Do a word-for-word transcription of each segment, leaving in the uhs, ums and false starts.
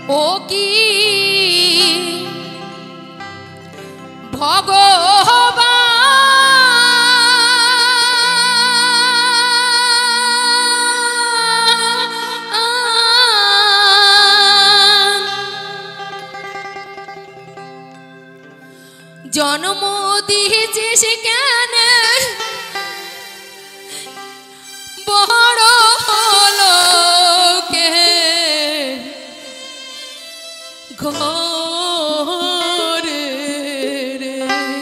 ও কি ভগবান জন্ম দিয়েছিস কেন বড় হলো কে ঘরে রে।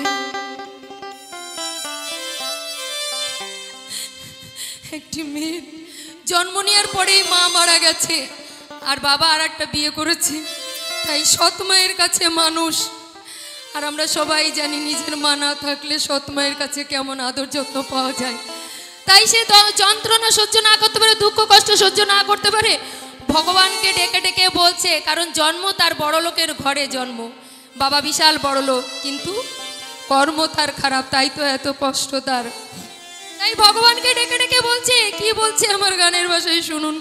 একটি মেয়ে জন্ম নেওয়ার পরেই মা মারা গেছে আর বাবা আর একটা বিয়ে করেছে, তাই সৎ মায়ের কাছে মানুষ। আর আমরা সবাই জানি নিজের মা না থাকলে সৎ মায়ের কাছে কেমন আদর যত্ন পাওয়া যায়। তাই সে যন্ত্রণা সহ্য না করতে পারে, দুঃখ কষ্ট সহ্য না করতে পারে, ভগবানকে ডেকে ডেকে বলছে। কারণ জন্ম তার বড় লোকের ঘরে জন্ম, বাবা বিশাল বড় লোক, কিন্তু কর্ম তার খারাপ, তাই তো এত কষ্ট তার। তাই ভগবানকে ডেকে ডেকে বলছে, কি বলছে আমার গানের ভাষায় শুনুন।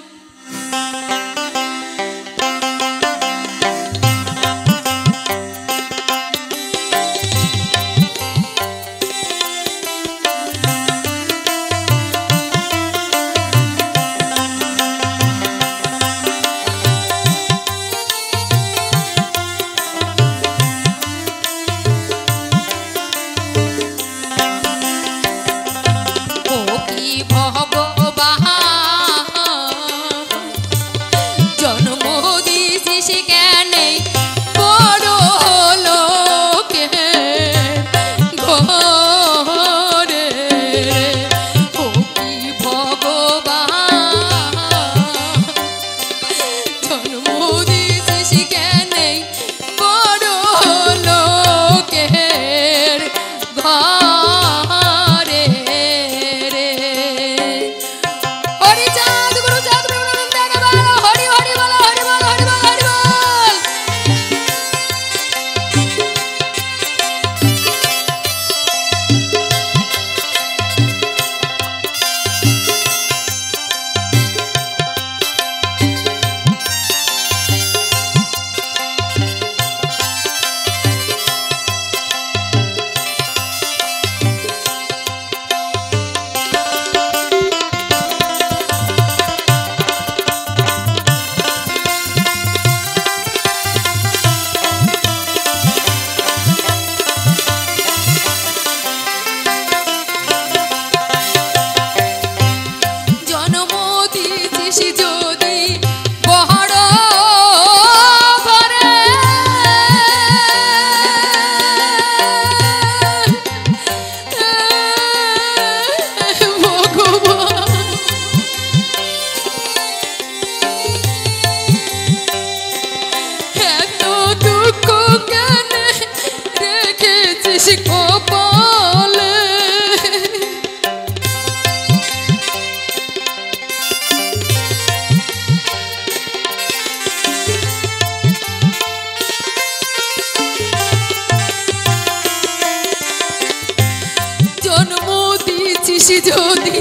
যদি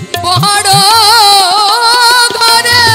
বড় ঘরে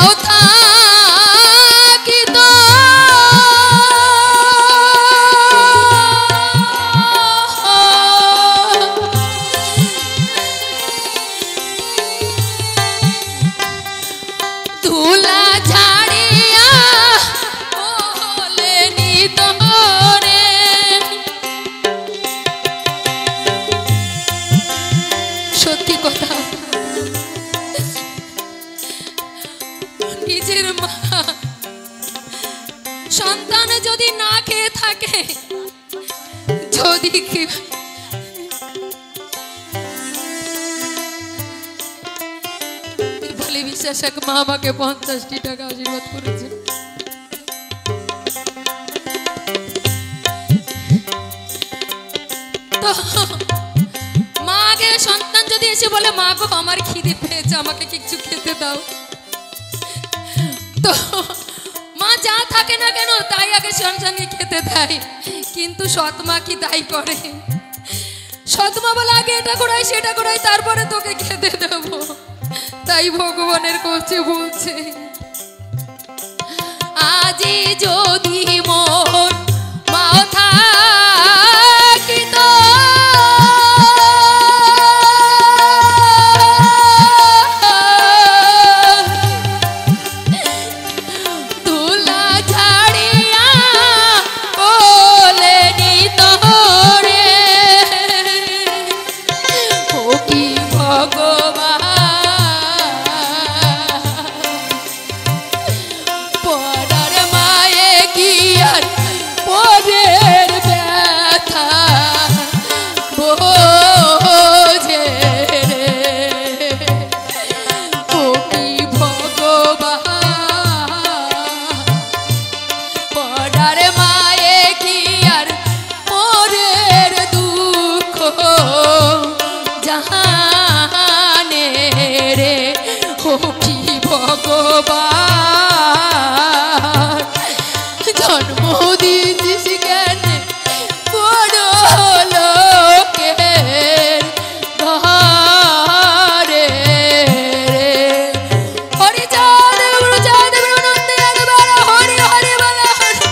মাও থাকিত ধুলা ঝাড়িয়া বলে নিত রে। সত্যি কথা, নিজের মা সন্তান যদি না খেয়ে থাকে, যদি বলে বিশ্বাস, এক মা আমাকে পঞ্চাশটি টাকা আশীর্বাদ করেছে। তো মা আগে সন্তান যদি এসে বলে মা গো আমার খিদে পেয়েছে, আমাকে কিছু খেতে দাও, তো মা যা থাকে না কেন তাই আগে সন্তানকে খেতে দেয়। কিন্তু সৎ মা কি তাই করে? সৎ মা বলে আগে এটা করাই সেটা করাই, তারপরে তোকে খেতে দেবো। তাই ভগবানের কাছে বলছে, আজি যদি মোর মা থাকিত ধুলা ঝাড়িয়া বলে নিত রে। ও কি ভগবান পরার মায়ে কি আর পরের ব্যথা বোঝে রে। ও কি ভগবান পরার মায়ে কি আর পরের দুঃখ জানে রে। ও কি ভগবান জন্ম দিয়েছিস কেন বড় লোকের ঘরে রে। হরি চাঁদ গুরু চাঁদ নন্দে একবার হরি হরি বলে হরি।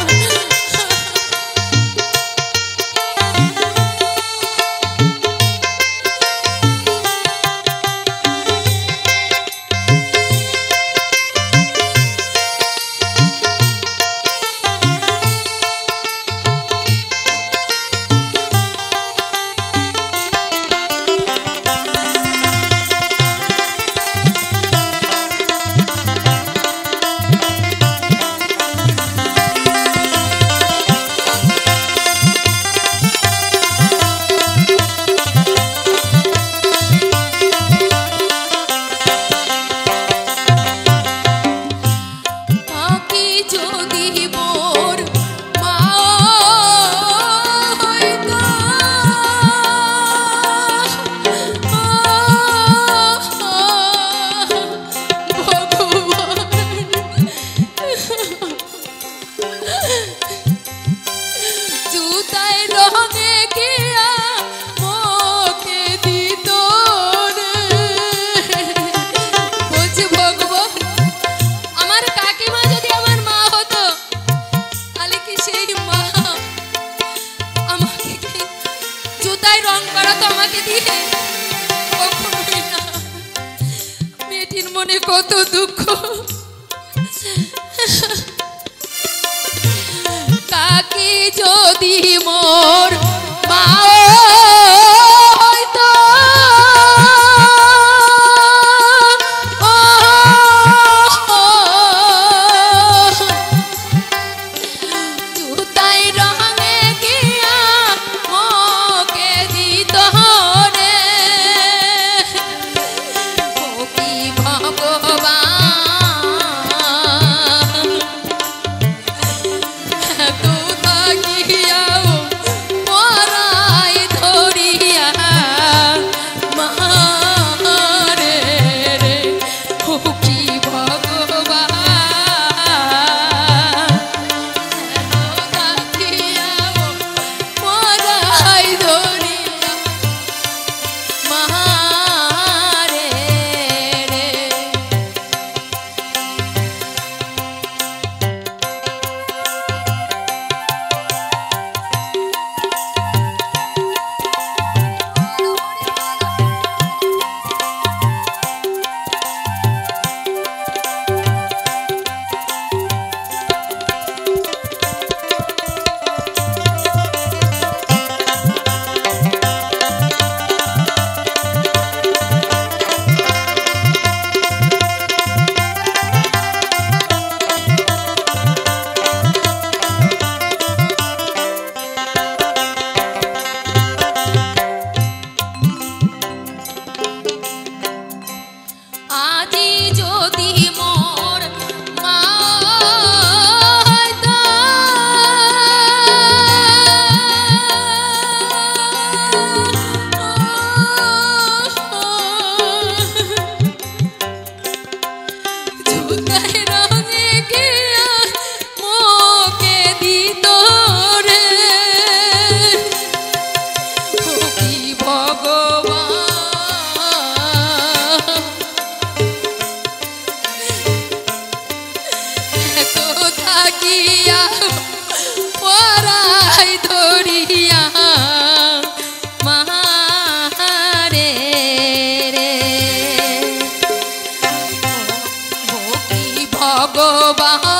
আকি যদি মোর মা হইতো জুতায় রঙে গিয়া মোকে দিত রে। বলছে ভগবান আমার কাকিমা যদি আমার মা হতো, তাহলে কি সেই মা আমাকে জুতায় রং করাতো আমাকে দিয়ে? কখনোই না। মেয়েটির মনে কত দুঃখ। কাকি যদি মোর মা হইতো জুতাই রঙে গিয়া মোকে দিত রে। ও কি ভগবান এত থাকিয়াও পরায় বাবা